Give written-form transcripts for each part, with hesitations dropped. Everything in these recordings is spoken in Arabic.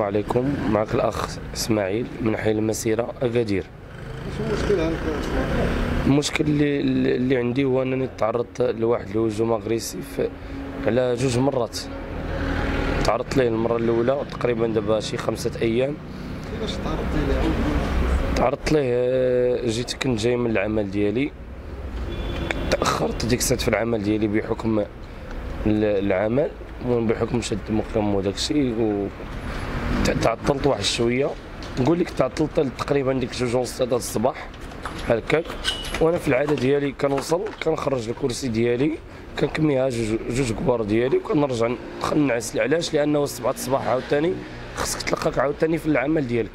عليكم. معك الأخ إسماعيل من حي المسيرة أكادير. شو المشكل عندك؟ المشكل اللي عندي هو أنني تعرضت لواحد الهجوم أغريسيف على جوج مرات. تعرضت ليه المرة الأولى تقريبا دابا شي 5 أيام. كيفاش تعرضتي ليه؟ تعرضت ليه جيت كنت جاي من العمل ديالي، تأخرت ديك الساعات في العمل ديالي بحكم العمل بحكم شد مقام وداك الشيء، تعطلت واحد شويه. نقول لك تعطلت تقريبا ديك 2:30 د الصباح هكاك. وانا في العاده ديالي كنوصل كنخرج الكرسي ديالي كنكميها جوج كبار ديالي وكنرجع ندخل نعس. علاش؟ لانه 7 الصباح عاوتاني خصك تلقاك عاوتاني في العمل ديالك.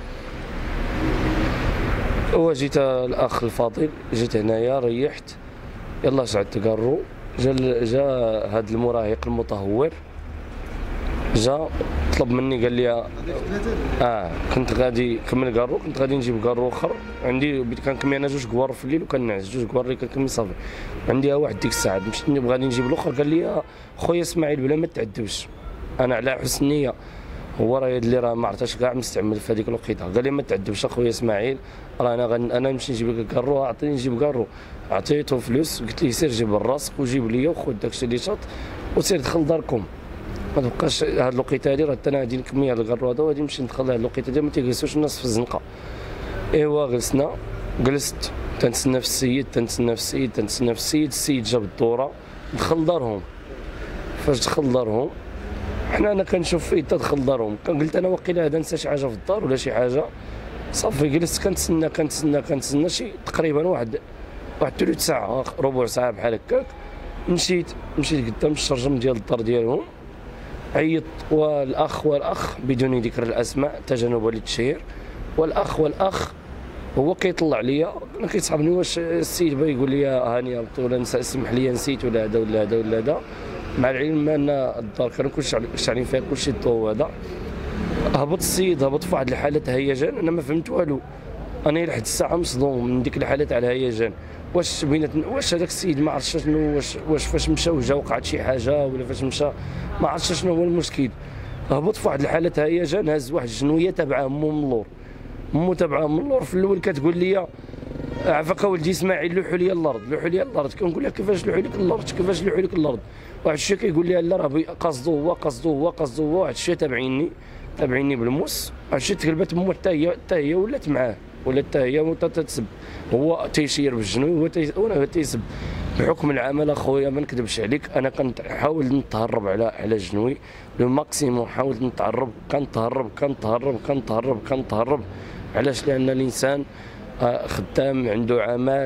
جيت الاخ الفاضل، جيت هنايا ريحت، يلا شعلت كارو. جا هذا المراهق المتهور، جا طلب مني قال لي كنت غادي كمل كارو، كنت غادي نجيب كارو اخر عندي، كنكمي انا 2 كوار في الليل وكنعس 2 كوار اللي كنكمي صافي عنديها واحد ديك الساعه. مشيت غادي نجيب الاخر قال لي خويا اسماعيل بلا ما تعذبش. انا على حسن نيه، هو راه اللي راه ما عرفتش كاع مستعمل في هذيك الوقيته. قال لي ما تعذبش اخويا اسماعيل، راه انا نمشي نجيب لك كارو، اعطيني نجيب كارو. عطيته فلوس قلت ليه سير جيب راسك وجيب لي وخذ داكشي اللي شاط وسير دخل داركم. ما تبقاش هاد الوقيته هادي، راه انا غادي نكمي هاد الكارو هذا وغادي نمشي ندخل هاد الوقيته هادي، ما تيجلسوش الناس في الزنقه. جلست تنتسنى في السيد تنتسنى في السيد. السيد جاب الدوره دخل دارهم. فاش دخل دارهم انا كنشوف فيه تدخل دارهم، قلت انا واقيلا هذا نسى شي حاجه في الدار ولا شي حاجه. صافي جلست كنتسنى شي تقريبا واحد ثلث ساعه ربع ساعه بحال هكاك. مشيت قدام الشرجم ديال الدار ديالهم، عيط. والاخ بدون ذكر الاسماء تجنبا للتشهير، والاخ هو كيطلع ليا، انا كيصحابني واش السيد بغا يقول لي هاني ولا سمح لي نسيت ولا هذا مع العلم ان الدار كانوا كلشي شاعلين فيها كلشي الضوء هذا. هبط السيد في واحد الحاله هيجان، انا ما فهمت والو. انا لحد الساعه مصدوم من ديك الحاله تاع الهيجان. واش هذاك السيد ما عرفتش شنو، واش فاش مشى وجا وقعت شي حاجه ولا فاش مشى ما عرفتش شنو هو المشكل. هبط في واحد الحاله هيجان، هز واحد الجنويه تبع امه من اللور. في الاول كتقول لي عفاك ولدي اسماعيل لوحوا لي الارض. كنقول لها كيفاش لوحوا لك الارض؟ واحد الشيء كيقول لي لا راه قصدو هو واحد الشيء تابعيني بالموس. واحد الشيء تقلبت امه حتى هي ولات معاه، حتى هي تتسب. هو تيشير بالجنوي وانا تيسب. بحكم العمل اخويا ما نكذبش عليك، انا كنت حاول نتهرب على الجنوي لو ماكسيموم. حاولت نتهرب، كنتهرب. علاش؟ لان الانسان خدام عنده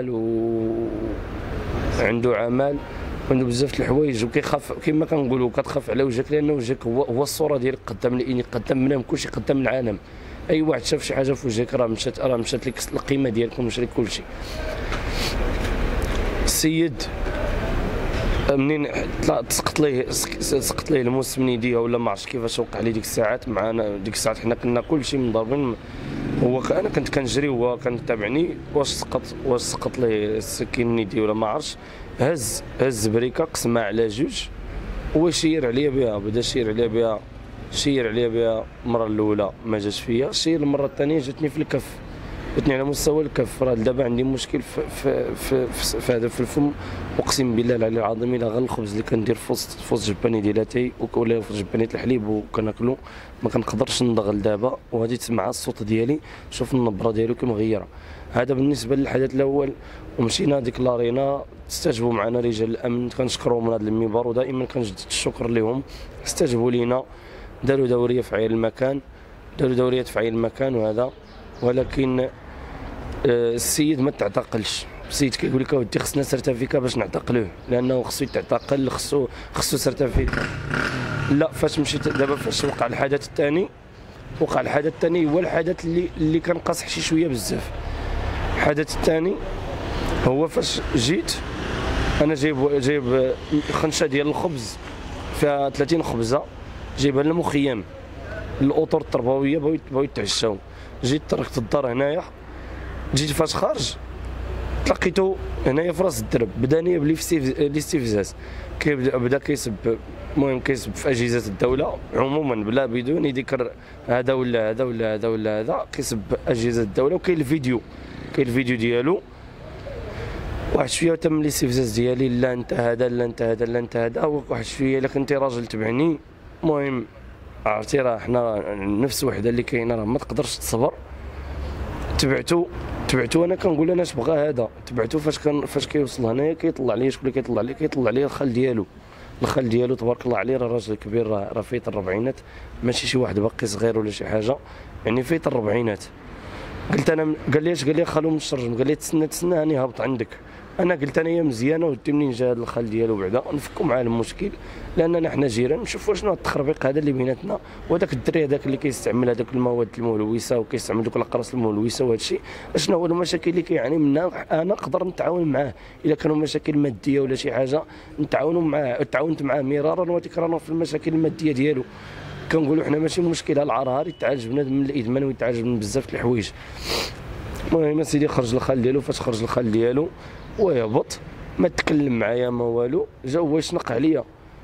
عمل عنده بزاف الحوايج وكيخاف كما كنقولوا كتخاف على وجهك، لان وجهك هو الصوره ديالك قدام منام كلشي قدام العالم. اي واحد شاف شي حاجه في وجهك راه مشات لك القيمه ديالك ومشى لك كلشي. السيد منين سقط ليه الموس من يديه ولا ما عرفتش كيفاش وقع لي ديك الساعات. معنا ديك الساعات حنا كنا كلشي مضربين. انا كنت كنجري وهو كان تابعني. واش سقط ليه السكين من يديه ولا ما عرفتش. هز بريكه قسمها على جوج وشير عليا بها. بدا شير عليا بها المره الاولى ما جاتش فيا، شير المره الثانيه جاتني في الكف، جاتني على مستوى الكف. راه دابا عندي مشكل في هذا في الفم. اقسم بالله العلي العظيم الا غير الخبز اللي كندير في وسط جباني ديالاتي ولا في جبانيه الحليب وكناكلو ما كنقدرش ندغل دابا. وغادي تسمع الصوت ديالي، شوف النبره ديالو كي مغيره. هذا بالنسبه للحدث الاول. ومشينا ديك لارينا، استجبوا معنا رجال الامن، كنشكرهم من هذا المنبر ودائما كنجدد الشكر لهم. استجبوا لينا، داروا دوريه في عين المكان وهذا. ولكن السيد ما تعتقلش. السيد كيقول لك اودي خصنا سيرتيفيكا باش نعتقلوه، لانه خصو يتعتقل، خصو سيرتيفيكا. لا، فاش مشيت دابا فاش وقع الحدث الثاني هو الحدث اللي كان قاصح شي شويه بزاف. الحدث الثاني هو فاش جيت انا جايب خنشه ديال الخبز فيها 30 خبزه، جايبها للمخيم الاطر التربويه بغاو يتعشاو. جيت تركت الدار هنايا، جيت فاش خارج تلقيتو هنايا في راس الدرب، بداني بالاستفزاز، بدا كيسب، المهم كيسب في اجهزه الدوله عموما بلا بدون ذكر هذا ولا هذا ولا هذا ولا هذا، كيسب اجهزه الدوله. وكاين الفيديو، ديالو. واحد شويه تم الاستفزاز ديالي، لا انت هذا لا انت هذا لا انت هذا. واحد شويه الا كنتي راجل تبعني، المهم عرفتي راه حنا نفس وحده اللي كاينه راه ما تقدرش تصبر. تبعتو انا كنقول انا اش بغا هذا، تبعتو فاش كيوصل هنايا كيطلع لي شكون اللي كيطلع لي الخال ديالو تبارك الله عليه، راه راجل كبير، راه فايت الربعينات، ماشي شي واحد باقي صغير ولا شي حاجه، يعني فايت الربعينات. قلت انا، قال لي اش؟ قال لي خالو مشرجم، قال لي تسنى هاني هابط عندك. انا قلت انا هي مزيانه، ودي منين جا هذا الخال ديالو بعدا نفكوا معاه المشكل، لاننا حنا جيران، نشوفوا شنو التخربيق هذا اللي بيناتنا. وهذاك الدري هذاك اللي كيستعمل هذاك المواد الملوثه وكيستعمل دوك الاقراص الملوثه وهذا الشيء، اشنو هو المشاكل اللي كيعاني منها؟ انا نقدر نتعاون معاه الا كانوا مشاكل ماديه ولا شي حاجه، نتعاونوا معاه. تعاونت معاه مرارا وتكرارا في المشاكل الماديه ديالو. كنقولوا حنا ماشي مشكله، العرهار يتعالج بنادم من الادمان ويتعالج من بزاف د الحوايج. المهم سيدي خرج الخال ديالو، فاش خرج الخال ديالو ويهبط ما تكلم معايا ما والو، جا هو يشنق عليا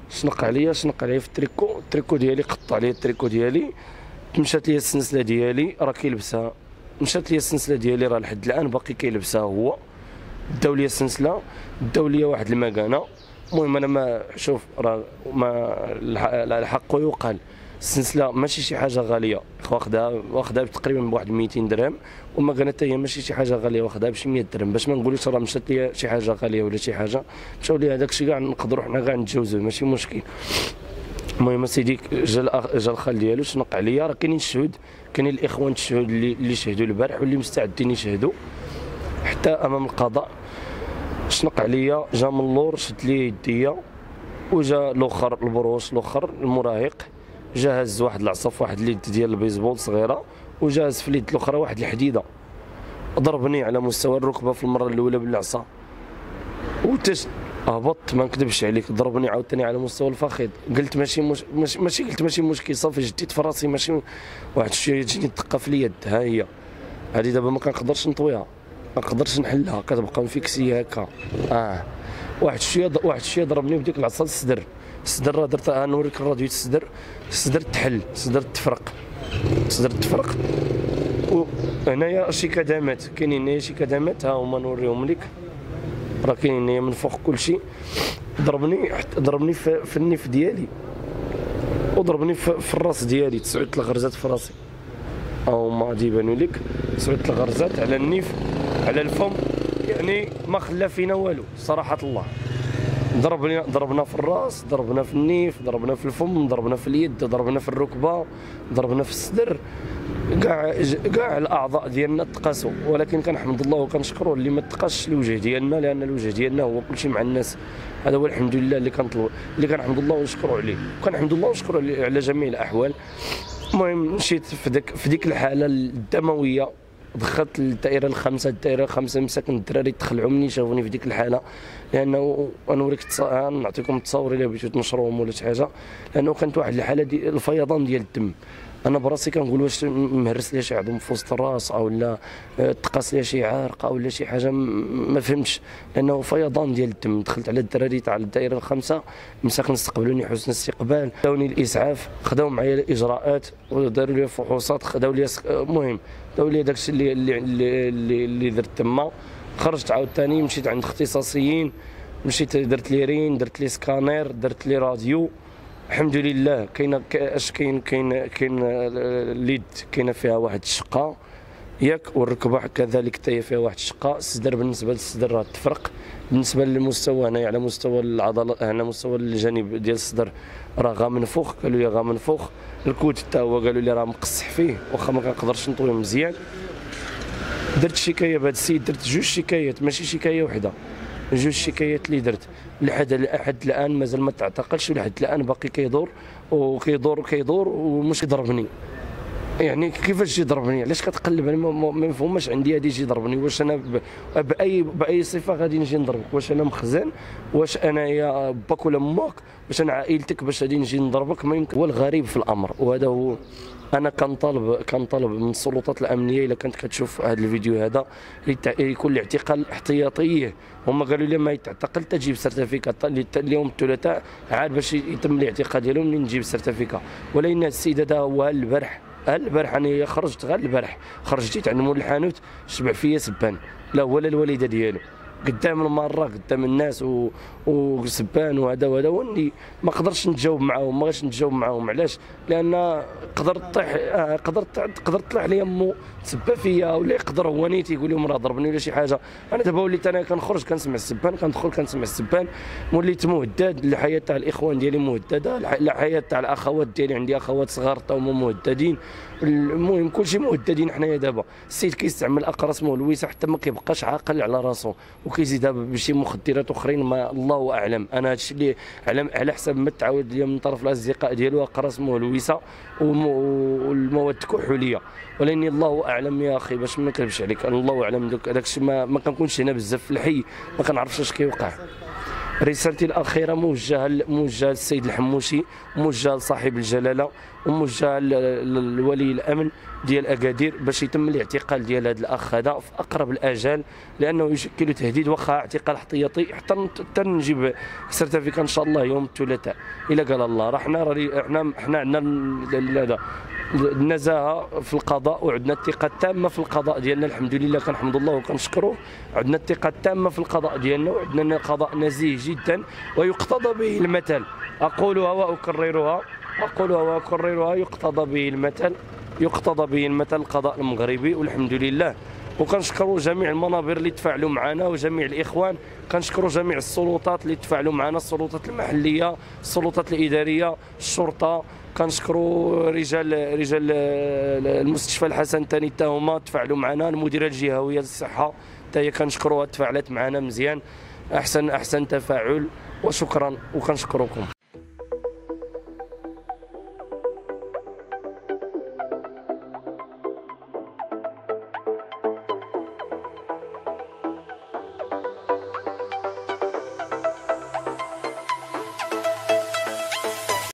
في التريكو ديالي، قطع لي التريكو ديالي. مشات لي السنسله ديالي راه كيلبسها، راه لحد الان باقي كيلبسها هو. داو لي السنسله، داو لي واحد المكانه. المهم انا ما شوف راه ما الحق يقال، السلسله ماشي شي حاجه غاليه، واخدها تقريبا بواحد 200 درهم، وما كانت هي ماشي شي حاجه غاليه، واخدها بشي 100 درهم، باش ما نقولوش راه مشات لي شي حاجه غاليه ولا شي حاجه، مشاو لي هذاك الشيء كاع نقدروا حنا كاع نتجاوزوه ماشي مشكل. المهم سيدي جا الخال ديالو شنق عليا، راه كاينين الشهود، كاينين الاخوان الشهود اللي شهدوا البارح واللي مستعدين يشهدوا حتى امام القضاء. شنق عليا، جا من اللور شد لي يديا، وجا الاخر البروش الاخر المراهق جا هز واحد العصا في واحد اليد ديال البيسبول صغيره، وجا هز في اليد الاخرى واحد الحديده، ضربني على مستوى الركبه في المره الاولى بالعصا، هبطت ما نكذبش عليك، ضربني عاوتاني على مستوى الفخذ. قلت ماشي مشكل، صافي جديت في راسي، ماشي واحد شويه تجيني الدقه في اليد، ها هي هذه دابا ما كنقدرش نطويها، ما نقدرش نحلها، كتبقى مفيكسيه هكا. واحد شويه ضربني بديك العصا للصدر، الصدر راه درتها، نوريك الراديو، الصدر تحل، الصدر تفرق، وهنايا شي كدامات، كاينين هنايا شي كدامات، ها هما نوريهم لك، راه كاينين هنايا من فوق كلشي. ضربني في النيف ديالي، وضربني في الراس ديالي، 9 الغرزات في راسي، هما غادي يبانوا لك 9 الغرزات على النيف على الفم، يعني ما خلى فينا والو صراحه الله. ضربنا في الراس، ضربنا في النيف، ضربنا في الفم، ضربنا في اليد، ضربنا في الركبه، ضربنا في الصدر، كاع الاعضاء ديالنا تقاسوا، ولكن كنحمد الله وكنشكروا اللي ما تقاش الوجه ديالنا، لان الوجه ديالنا هو كلشي مع الناس. هذا هو الحمد لله اللي كنحمد الله ونشكروا عليه، وكنحمد الله ونشكروا على جميع الاحوال. المهم مشيت في ديك الحاله الدمويه، دخلت للدائره الخامسه، مساكن الدراري تخلعوا مني شافوني في ديك الحاله، لانه نوريك نعطيكم التصاور الا بغيتو تنشروهم ولا شي حاجه، لانه كانت واحد الحاله ديال الفيضان ديال الدم. انا براسي كنقول واش مهرس لي شي عظم في وسط الراس، او لا تقاس لي شي عارقه ولا شي حاجه، ما فهمتش، لانه فيضان ديال الدم. دخلت على الدراري تاع الدائره الخامسه، مساكن استقبلوني حسن استقبال، داوني الاسعاف، خداو معايا الاجراءات وداروا لي فحوصات، خداو لي المهم داو لي داكشي اللي درت تما. خرجت عاوتاني مشيت عند اختصاصيين، مشيت درت لي رين، درت لي سكانير، درت لي راديو، الحمد لله. كاين اليد كاينه فيها واحد الشقه ياك، والركبه كذلك حتى هي فيها واحد الشقه. الصدر بالنسبه للصدر راه تفرق، بالنسبه للمستوى هنايا على مستوى العضلات، على مستوى الجانب ديال الصدر راه غا منفوخ، قالوا لي غا منفوخ. الكوت حتى هو قالوا لي راه مقصح فيه، واخا ما كنقدرش نطويه مزيان. درت شكايه بهذا السيد، درت 2 شكايات ماشي شكايه وحده، 2 شكايات اللي درت لحد الان مازال ما تعتقلش، ولحد الان باقي كيدور ومش يضربني. يعني كيفاش يجي يضربني؟ علاش كتقلب؟ انا ما مفهوماش عندي هادي يجي يضربني. واش انا باي صفه غادي نجي نضربك؟ واش انا مخزن؟ واش انايا باك ولا امك؟ واش انا عائلتك باش غادي نجي نضربك؟ ما يمكن. هو الغريب في الامر، وهذا هو. انا كنطالب من السلطات الامنيه، الا كنت كتشوف هذا الفيديو هذا، يكون الاعتقال احتياطيه. هما قالوا لي ما يتعتقل تجيب سيرتيفيكا اليوم الثلاثاء عاد باش يتم الاعتقال ديالو منين نجيب السيرتيفيكا. ولكن السيد هذا هو البارح انا خرجت غير البارح، خرجت جيت عند مول الحانوت شبع فيا سبان، لا هو لا الوالده ديالو، قدام المره قدام الناس وسبان وهذا واني ما قدرتش نتجاوب معاهم، ما غاديش نتجاوب معاهم. علاش؟ لان قدرت تطلع عليا امو تسبى فيا، ولا يقدر هو نيتي يقول لهم راه ضربني ولا شي حاجه. انا دابا وليت انا كنخرج كنسمع السبان، كندخل كنسمع السبان، وليت مهدد. الحياه تاع الاخوان ديالي مهدده، الحياه تاع الاخوات ديالي، عندي اخوات صغار تا هما مهددين. المهم كلشي مهددين حنايا دابا. السيد كيستعمل اقراص مهلوسه حتى ما كيبقاش عاقل على راسو، وكيزيد دابا بشي مخدرات اخرين ما الله اعلم. انا هادشي اللي على حسب ما تعاود لي من طرف الاصدقاء ديالو، اقراص مهلوسه والمواد الكحوليه. ولكن الله اعلم يا اخي، باش ما نكذبش عليك، انا الله اعلم. داك الشيء ما كنكونش هنا بزاف في الحي، ما كنعرفش اش كيوقع. رسالتي الاخيره موجهه للسيد الحموشي، موجهه لصاحب الجلاله، وموجهه لولي الامن ديال اكادير باش يتم الاعتقال ديال هذا الاخ هذا في اقرب الاجال، لانه يشكل تهديد. واخا اعتقال احتياطي حتى نجيب سيرتيفيكا ان شاء الله يوم الثلاثاء الا قال الله. راه حنا عندنا النزاهه في القضاء، وعندنا الثقه التامه في القضاء ديالنا. الحمد لله كنحمد الله وكنشكروه. عندنا الثقه التامه في القضاء ديالنا، وعندنا قضاء نزيه جدا ويقتضى به المثل. اقولها واكررها، يقتضى به المثل القضاء المغربي، والحمد لله. وكنشكروا جميع المنابر اللي تفاعلوا معنا، وجميع الاخوان. كنشكروا جميع السلطات اللي تفاعلوا معنا، السلطات المحليه، السلطات الاداريه، الشرطه. كنشكروا رجال المستشفى الحسن الثاني حتى هما تفاعلوا معنا، المديريه الجهويه للصحه حتى هي كنشكروها تفاعلت معنا مزيان، احسن تفاعل. وشكرا وكنشكركم.